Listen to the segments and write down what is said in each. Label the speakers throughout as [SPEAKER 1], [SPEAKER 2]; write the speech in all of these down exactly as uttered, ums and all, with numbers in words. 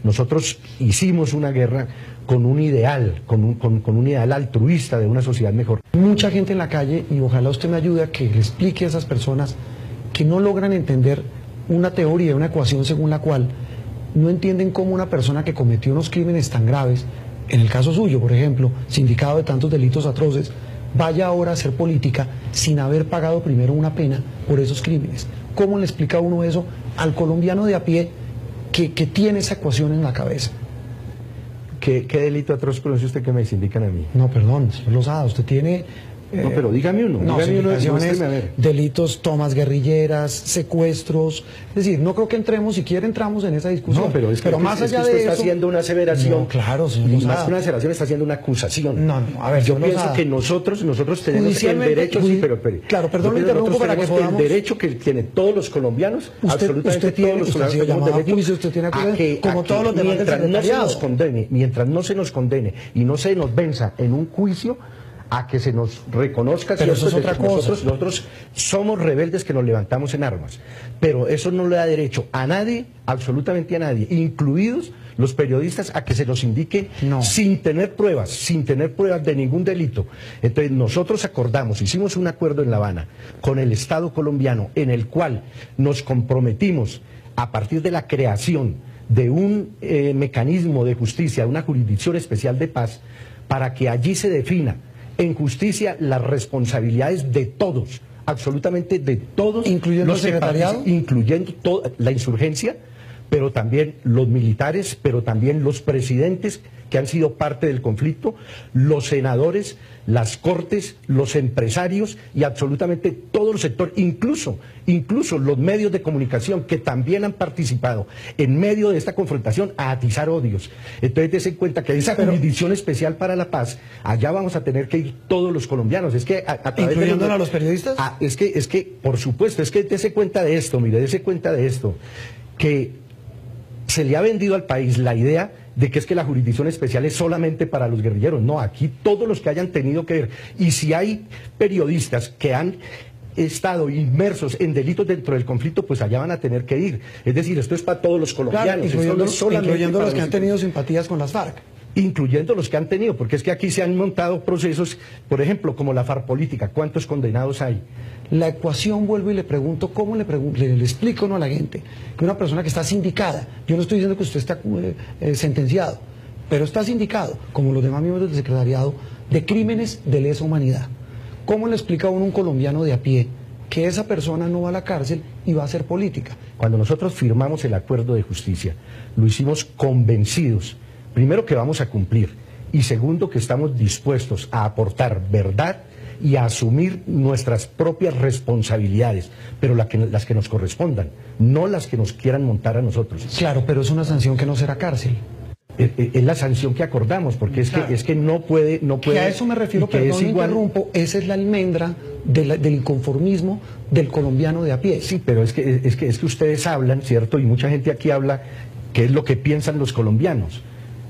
[SPEAKER 1] Nosotros hicimos una guerra con un ideal, con un, con, con un ideal altruista de una sociedad mejor.
[SPEAKER 2] Mucha gente en la calle, y ojalá usted me ayude a que le explique a esas personas que no logran entender una teoría, una ecuación según la cual no entienden cómo una persona que cometió unos crímenes tan graves, en el caso suyo, por ejemplo, sindicado de tantos delitos atroces, vaya ahora a hacer política sin haber pagado primero una pena por esos crímenes. ¿Cómo le explica uno eso al colombiano de a pie que, que tiene esa ecuación en la cabeza?
[SPEAKER 1] ¿Qué, qué delito atroz conoce usted que me sindican a mí?
[SPEAKER 2] No, perdón, señor Lozada, usted tiene...
[SPEAKER 1] No, pero dígame uno,
[SPEAKER 2] no,
[SPEAKER 1] dígame uno,
[SPEAKER 2] sindicaciones,
[SPEAKER 1] a ver.
[SPEAKER 2] Delitos, tomas guerrilleras, secuestros, es decir, no creo que entremos, si quiere entramos en esa discusión.
[SPEAKER 1] No, pero es que,
[SPEAKER 2] pero
[SPEAKER 1] es,
[SPEAKER 2] más
[SPEAKER 1] es
[SPEAKER 2] allá
[SPEAKER 1] que usted
[SPEAKER 2] de
[SPEAKER 1] está
[SPEAKER 2] eso,
[SPEAKER 1] haciendo una aseveración.
[SPEAKER 2] No, claro, señor
[SPEAKER 1] y
[SPEAKER 2] Lozada.
[SPEAKER 1] más que una aseveración está haciendo una acusación.
[SPEAKER 2] No, no, a ver,
[SPEAKER 1] yo
[SPEAKER 2] señor
[SPEAKER 1] pienso
[SPEAKER 2] Lozada,
[SPEAKER 1] que nosotros, nosotros tenemos el derecho, sí, pero, pero
[SPEAKER 2] claro, perdón,
[SPEAKER 1] yo
[SPEAKER 2] lo
[SPEAKER 1] nosotros
[SPEAKER 2] interrumpo para que
[SPEAKER 1] tenemos
[SPEAKER 2] podamos...
[SPEAKER 1] el derecho que tienen todos los colombianos,
[SPEAKER 2] usted,
[SPEAKER 1] absolutamente
[SPEAKER 2] usted tiene,
[SPEAKER 1] todos los
[SPEAKER 2] usted ha sido
[SPEAKER 1] colombianos tenemos
[SPEAKER 2] llamado a juicio,
[SPEAKER 1] derecho
[SPEAKER 2] usted tiene
[SPEAKER 1] a que,
[SPEAKER 2] como
[SPEAKER 1] a que
[SPEAKER 2] todos los demás del
[SPEAKER 1] mientras no se
[SPEAKER 2] secretariado.
[SPEAKER 1] nos condene, mientras no se nos condene y no se nos venza en un juicio, a que se nos reconozca.
[SPEAKER 2] Pero eso es otra cosa.
[SPEAKER 1] Nosotros, nosotros somos rebeldes que nos levantamos en armas, pero eso no le da derecho a nadie, absolutamente a nadie, incluidos los periodistas, a que se nos indique
[SPEAKER 2] no.
[SPEAKER 1] sin tener pruebas, sin tener pruebas de ningún delito. Entonces nosotros acordamos, hicimos un acuerdo en La Habana con el Estado colombiano en el cual nos comprometimos a partir de la creación de un eh, mecanismo de justicia, una jurisdicción especial de paz, para que allí se defina en justicia las responsabilidades de todos, absolutamente de todos,
[SPEAKER 2] incluyendo
[SPEAKER 1] los
[SPEAKER 2] el secretariado,
[SPEAKER 1] incluyendo toda la insurgencia, pero también los militares, pero también los presidentes que han sido parte del conflicto, los senadores, las cortes, los empresarios y absolutamente todo el sector, incluso, incluso los medios de comunicación que también han participado en medio de esta confrontación a atizar odios. Entonces dése cuenta que esa
[SPEAKER 2] pero,
[SPEAKER 1] jurisdicción especial para la paz, allá vamos a tener que ir todos los colombianos. Es que a, a través
[SPEAKER 2] ¿incluyendo
[SPEAKER 1] de los,
[SPEAKER 2] a los periodistas?
[SPEAKER 1] A, es que, es que, por supuesto, es que dése cuenta de esto, mire, dése cuenta de esto, que se le ha vendido al país la idea de que es que la jurisdicción especial es solamente para los guerrilleros. No, aquí todos los que hayan tenido que ver. Y si hay periodistas que han estado inmersos en delitos dentro del conflicto, pues allá van a tener que ir. Es decir, esto es para todos los colombianos.
[SPEAKER 2] Claro, incluyendo,
[SPEAKER 1] esto no es
[SPEAKER 2] incluyendo los
[SPEAKER 1] para
[SPEAKER 2] que han tenido simpatías con las FARC.
[SPEAKER 1] Incluyendo los que han tenido, porque es que aquí se han montado procesos, por ejemplo, como la FARC política. ¿Cuántos condenados hay?
[SPEAKER 2] La ecuación, vuelvo y le pregunto, ¿cómo le, pregunto, le, le explico no a la gente? Que una persona que está sindicada, yo no estoy diciendo que usted está eh, eh, sentenciado, pero está sindicado, como los demás miembros del secretariado, de crímenes de lesa humanidad. ¿Cómo le explica a uno un colombiano de a pie que esa persona no va a la cárcel y va a hacer política?
[SPEAKER 1] Cuando nosotros firmamos el acuerdo de justicia, lo hicimos convencidos, primero que vamos a cumplir, y segundo que estamos dispuestos a aportar verdad y a asumir nuestras propias responsabilidades, pero la que, las que nos correspondan, no las que nos quieran montar a nosotros.
[SPEAKER 2] Claro, pero es una sanción que no será cárcel.
[SPEAKER 1] Es, es la sanción que acordamos, porque es, claro, que, es que no puede... No puede
[SPEAKER 2] que a eso me refiero, perdón, me igual... interrumpo, esa es la almendra de la, del inconformismo del colombiano de a pie.
[SPEAKER 1] Sí, pero es que, es, que, es que ustedes hablan, ¿cierto? Y mucha gente aquí habla qué es lo que piensan los colombianos.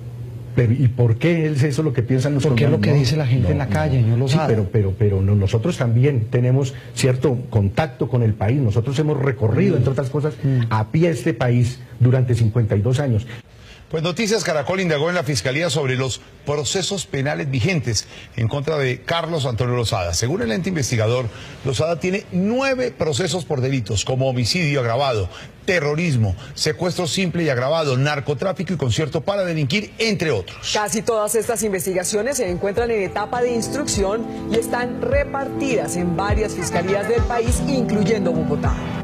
[SPEAKER 1] Pero, ¿y por qué es eso lo que piensan los
[SPEAKER 2] Porque
[SPEAKER 1] colombianos?
[SPEAKER 2] Porque es lo que
[SPEAKER 1] no,
[SPEAKER 2] dice la gente
[SPEAKER 1] no,
[SPEAKER 2] en la calle,
[SPEAKER 1] no,
[SPEAKER 2] yo lo
[SPEAKER 1] sí,
[SPEAKER 2] sabe.
[SPEAKER 1] pero, pero, pero no, nosotros también tenemos cierto contacto con el país. Nosotros hemos recorrido, mm. entre otras cosas, mm. a pie este país durante cincuenta y dos años.
[SPEAKER 3] Pues Noticias Caracol indagó en la Fiscalía sobre los procesos penales vigentes en contra de Carlos Antonio Lozada. Según el ente investigador, Lozada tiene nueve procesos por delitos como homicidio agravado, terrorismo, secuestro simple y agravado, narcotráfico y concierto para delinquir, entre otros.
[SPEAKER 4] Casi todas estas investigaciones se encuentran en etapa de instrucción y están repartidas en varias fiscalías del país, incluyendo Bogotá.